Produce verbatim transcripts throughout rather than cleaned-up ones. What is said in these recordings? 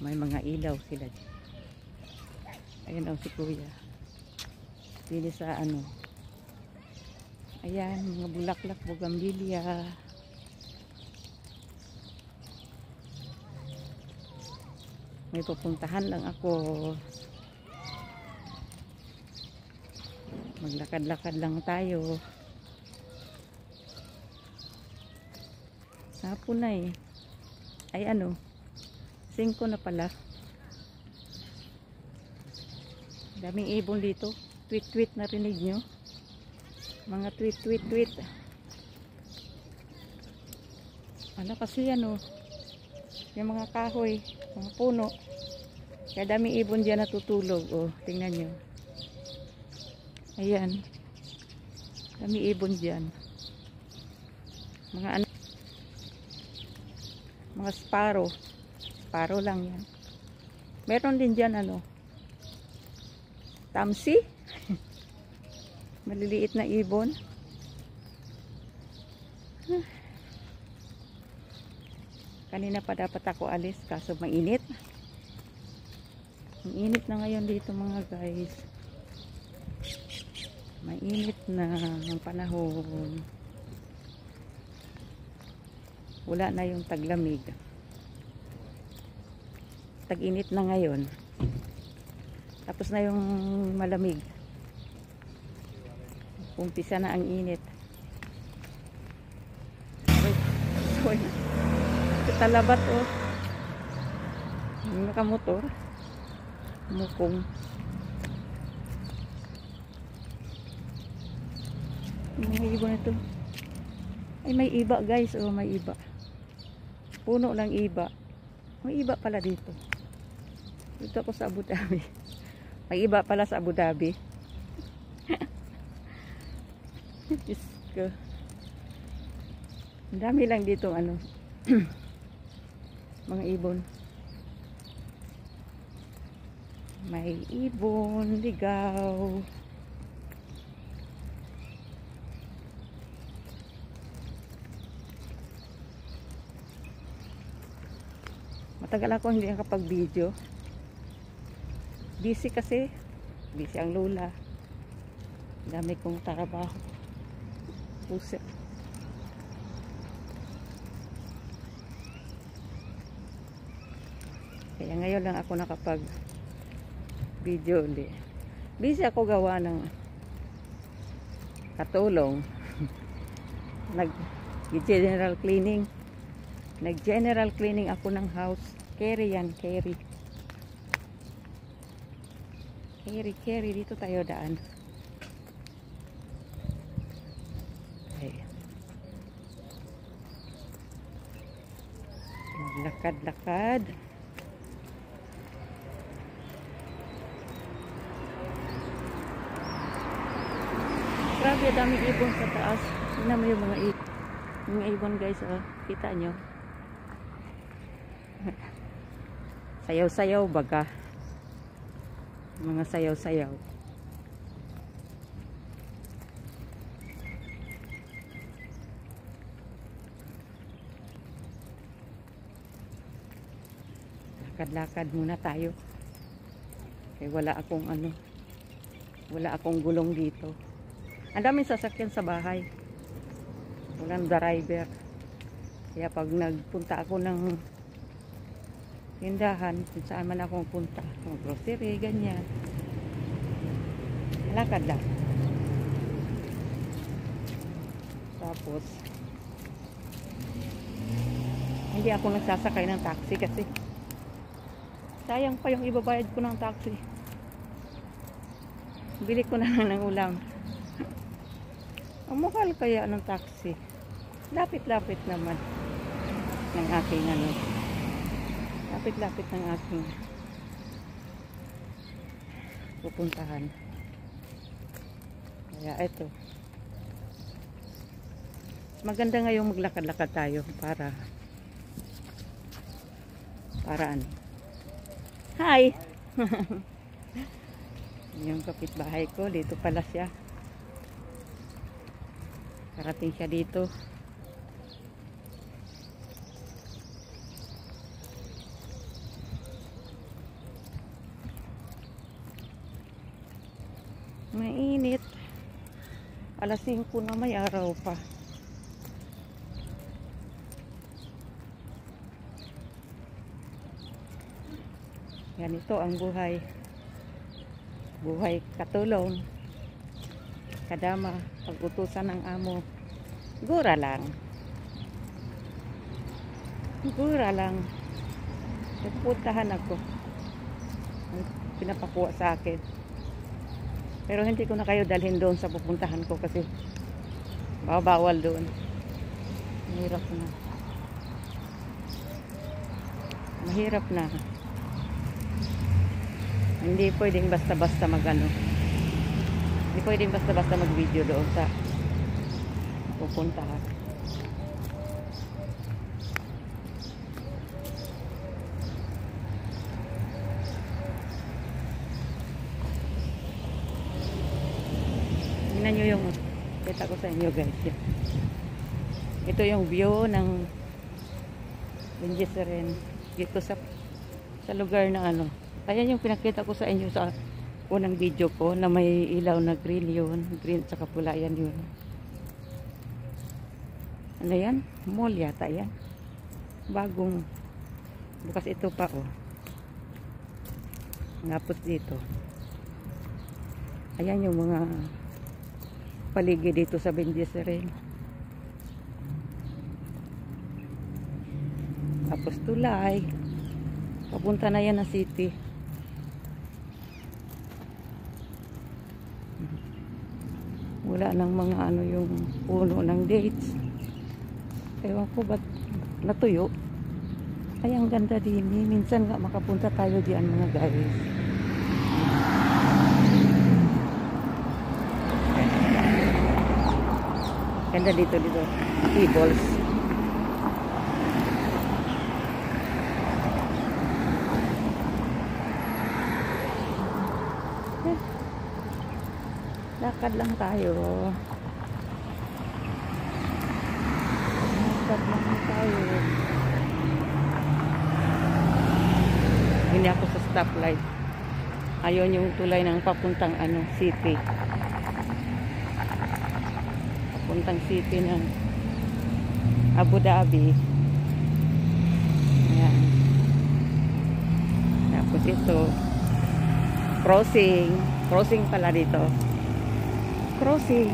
may mga ilaw sila. Ayan daw si kuya. Dili sa ano. Ayan, mga bulaklak, bugambilya. May pupuntahan lang ako. Maglakad-lakad lang tayo. Hapon na eh. Ay ano, singko na pala. Daming ibon dito. Tweet-tweet na rinig nyo. Mga tweet-tweet-tweet. Ano kasi ano, yung mga kahoy, mga puno. Kaya daming ibon dyan natutulog. Oh, tingnan nyo. Ayan. Daming ibon dyan. Mga ano, mga sparrow. Sparrow lang yan. Meron din dyan ano, tamsi. Maliliit na ibon. Kanina pa dapat ako alis kaso mainit. Ang init na ngayon dito mga guys. Mainit na ang panahon. Wala na yung taglamig. Tag-init na ngayon. Tapos na yung malamig. Umpisa na ang init. Sorry. Talabat oh. Yung nakamotor. Mukong. May ibon ito. Ay may iba guys. Oh may iba. Puno ng iba. May iba pala dito. Dito ako sa Abu Dhabi. May iba pala sa Abu Dhabi. Diyos ko. Ang dami lang dito ano. Mga ibon. May ibon, ligaw. Matagal ako hindi nakapag-video. Busy kasi. Busy ang lola. Dami kong trabaho. Pusa. Kaya ngayon lang ako nakapag video ulit. Busy ako gawa ng katulong. Nag general cleaning. Nag general cleaning ako ng house. Carry yan, carry. Carry, carry. Dito tayo daan. Okay. Lakad-lakad. Grabe, daming ibon sa taas. Tingnan mo yung mga ibon. Mga ibon guys, oh. Kita nyo. Sayaw-sayaw baga. Mga sayaw-sayaw. Lakad-lakad muna tayo. Kaya wala akong ano. Wala akong gulong dito. Ang daming sasakyan sa bahay. Walang driver. Kaya pag nagpunta ako ng tindahan, kung saan man akong punta, mga grocery, ganyan. Lakad lang. Tapos, hindi ako nagsasakay ng taxi kasi sayang pa yung ibabayad ko ng taxi. Bili ko na lang ng ulam. Ang mahal kaya ng taxi. Lapit-lapit naman ng aking ano. Lapit-lapit ng aking pupuntahan. Kaya eto. Maganda ngayong maglakad-lakad tayo para para ano. Hi! Yung kapitbahay ko, dito pala siya. Karating siya dito. Mainit. Alas singko na, may araw pa. Yan, ito ang buhay. Buhay katulong. Kadama, pag-utusan ng amo. Gura lang. Gura lang. Nagpuntahan ako. Pinapakuha sa akin. Pero hindi ko na kayo dalhin doon sa pupuntahan ko kasi bawal doon. Mahirap na. Mahirap na. Hindi pwedeng basta-basta mag-ano. Hindi pwedeng basta-basta mag-video doon sa pupuntahan. Tingnan nyo yung kita ko sa inyo guys. Ito yung view ng Benjiseren dito sa sa lugar na ano. Ayan yung pinakita ko sa inyo sa unang video ko na may ilaw na green yun. Green tsaka pula yan yun. Ano yan? Mall yata yan. Bagong bukas ito pa oh. Ngapos dito. Ayan yung mga paligid dito sa Benjiseren. Tapos tulay. Papunta na yan na city. Wala nang mga ano yung puno ng dates. Ewan ko ba't natuyo. Ay ang ganda din eh. Minsan nga makapunta tayo diyan mga guys. Ganda dito dito. Tables. Eh, lakad lang tayo. Lakad lang tayo. Hindi ako sa stoplight. Ayun yung tulay ng papuntang ano, city. Papuntang city ng Abu Dhabi. Ayan. Tapos ito crossing. Crossing pala dito. Crossing.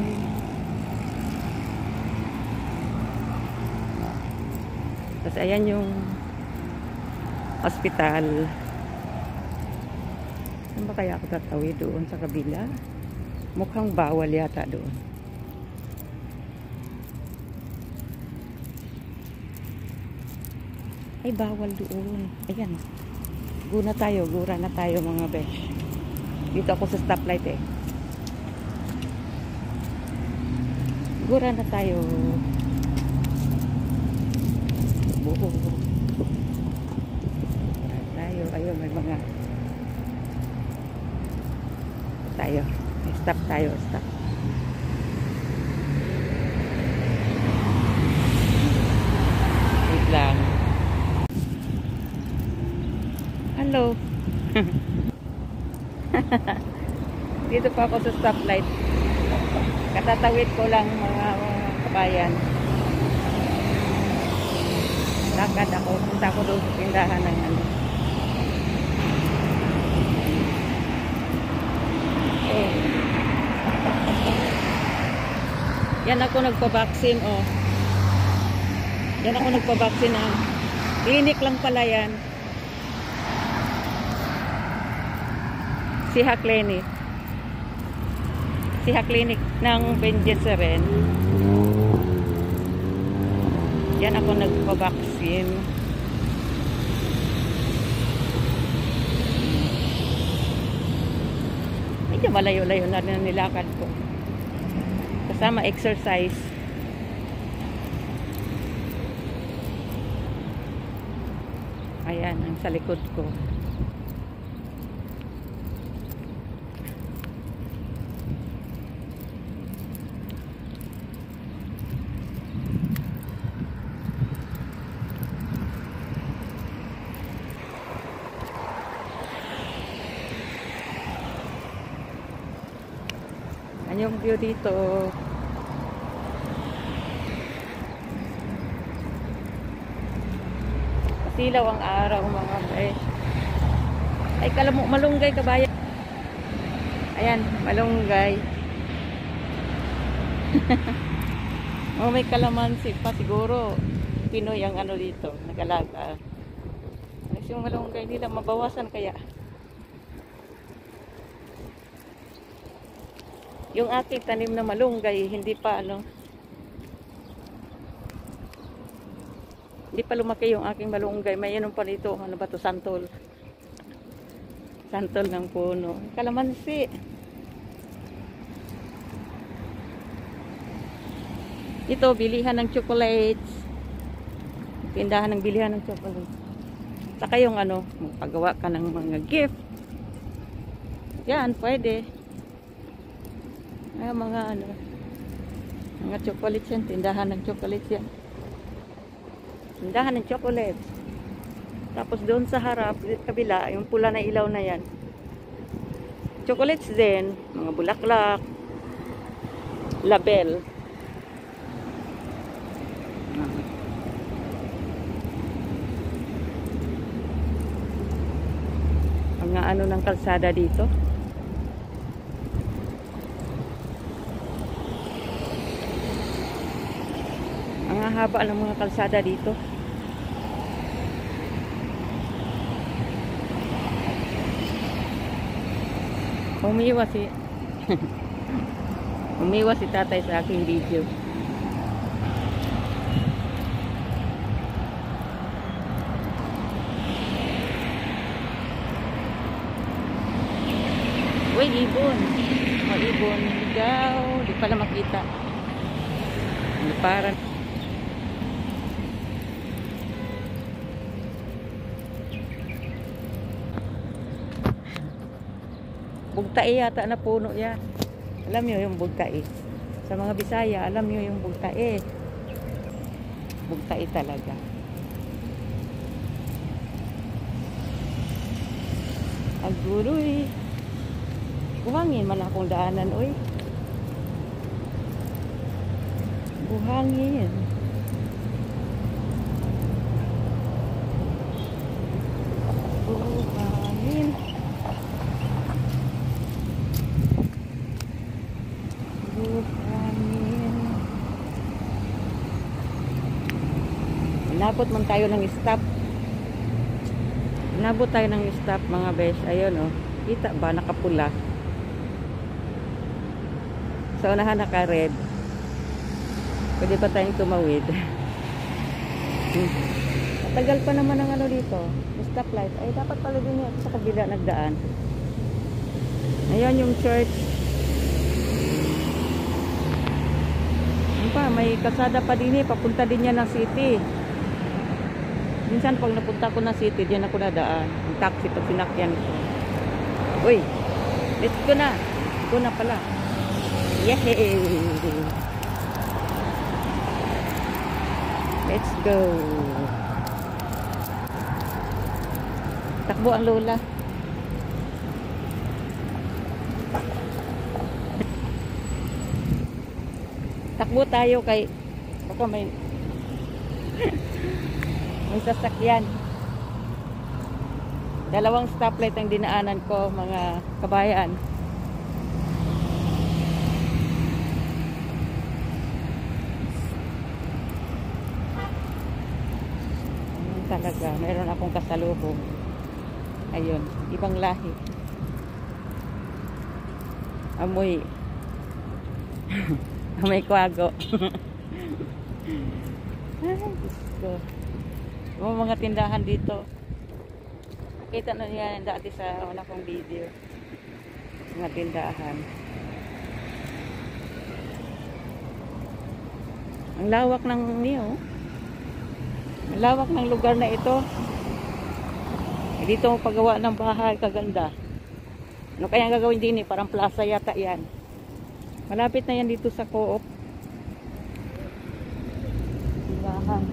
Tapos ayan yung hospital. Saan ba kaya ako tatawid doon sa kabila? Mukhang bawal yata doon. Ay, bawal doon. Ayan. Guna tayo. Gura na tayo mga besh. Dito ako sa stoplight eh. Gura na tayo. Buho. Gura tayo. Ayun, may mga tayo. Stop tayo. Stop. Wait lang. Hello. Dito pa ako sa stoplight. Katatawid ko lang mga, mga kabayan. Lakad ako. Punta ko doon sa tindahan ng ano. Oh. Yan ako nagpa-vaccine oh. Yan ako nagpa-vaccine ah. Clinic lang pala yan. Siha Clinic. Siha Clinic ng Benjiseren. Yan ako nagpa-vaccine. Medyo malayo-layo na rin nilakad ko. Kasama exercise. Ayan, ang sa likod ko. Yan yung view dito. Silaw ang araw mga besh. Ay, kalam mo, malunggay kabayan. Ayan, malunggay. Oh, may kalamansi pa siguro. Pinoy ang ano dito, nagalaga. Alas yung malunggay nila, mabawasan kaya. Yung aking tanim na malunggay, hindi pa ano, hindi pa lumaki yung aking malunggay. May ano pa dito, ano ba to, santol. Santol ng puno. Kalamansi. Ito, bilihan ng chocolates. Tindahan ng bilihan ng chocolates. Saka yung ano, magpagawa ka ng mga gift. Yan, pwede. Ay, mga ano, mga chocolates yan. Tindahan ng chocolates yan. Tindahan ng chocolates. Tapos doon sa harap, kabila, yung pula na ilaw na yan. Chocolates din, mga bulaklak, label. Mga ano ng kalsada dito. Ang haba ng mga kalsada dito. Umiwas si Umiwas si tatay sa aking video. Uy, ibon. O, ibon. Ligaw. Di pala makita. Parang bugtae yata na puno yan. Alam nyo yung bugtae. Sa mga Bisaya, alam nyo yung bugtae. Bugtae talaga. Aguloy. Buhangin man akong daanan, oy. Buhangin. Buhangin. Buhangin. Inabot man tayo ng stop. Inabot tayo ng stop mga besh. Ayun oh. Kita ba nakapula? Sa unahan naka-red. Pwede pa tayong tumawid. Matagal pa naman ang ano dito. Stoplight. Ay, dapat pala din yun sa kabila nagdaan. Ayan yung church. Ano pa, may kalsada pa din eh. Papunta din yan ng city. Minsan pag napunta ko ng city, diyan ako nadaan. Ang taxi pag sinakyan ko. Uy, let's go na. Let's go na pala. Yay! Let's go. Takbo ang lola. Takbo tayo kay baka may may sasakyan. Dalawang stoplight ang dinaanan ko mga kabayan. Talaga, mayroon akong kasalubong. Ayun, ibang lahi. Amoy. Amoy kwago. Ay, Diyos ko. Yung mga tindahan dito. Kita na yan dati sa una kong video. Mga tindahan. Ang lawak ng niyo. Ang lawak ng lugar na ito. E dito mo paggawa ng bahay, kaganda. Ano kaya gagawin din eh? Parang plaza yata yan. Malapit na yan dito sa Co-op. Bahay.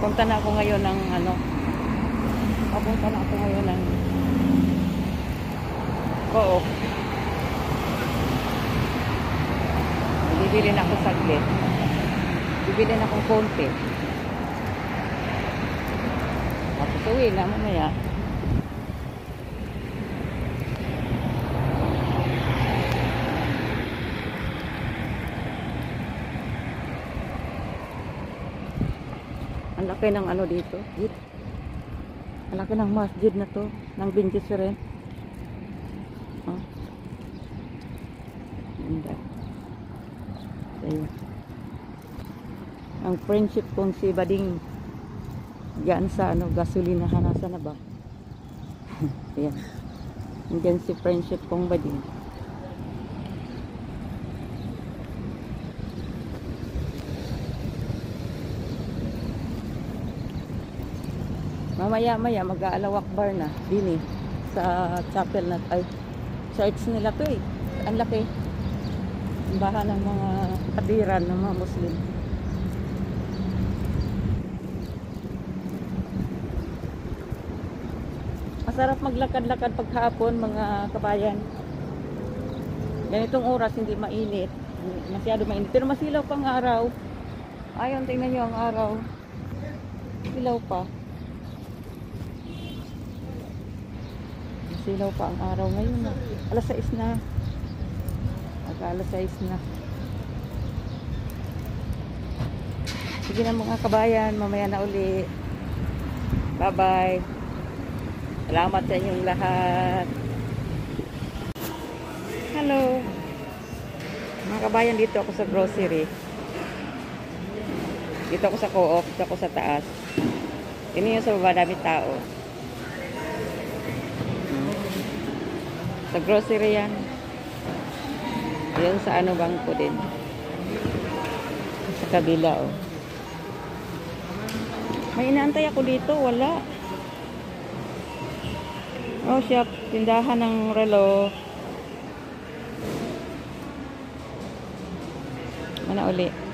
Punta na ako ngayon ng ano. Papunta na ako ngayon ng Co-op. Bibili na ako saglit. Bibili na akong konti. Tapos uwi na mamaya. Ang laki ng ano dito. Ang laki ng masjid na to. Ng Bin Gesserit. Oh. Ganda. Ayun. Ang friendship kong si Bading. Diyan sa ano, gasolinahan. Nasa na ba? Ayan. Diyan si friendship kong Bading. Mamaya maya mag-aalawak bar na dini sa chapel na ay church nila to eh. Ang laki. Simbahan ng mga katiran ng mga Muslim. Masarap maglakad-lakad paghapon mga kabayan. Ganitong oras hindi mainit. Masyado mainit. Pero masilaw pang araw. Ayun, tingnan nyo ang araw. Silaw pa. Silaw pa ang araw ngayon na. alas sais na. Aga alas sais na. Sige na mga kabayan. Mamaya na uli. Bye bye. Salamat sa inyong lahat. Hello. Mga kabayan, dito ako sa grocery. Dito ako sa Co-op. Dito ako sa taas. Tingnan nyo sa baba, dami tao. Sa grocery yan. Yan sa ano bangko din. Sa kabila oh. May inaantay ako dito. Wala. Oh shop. Tindahan ng relo. Mana uli.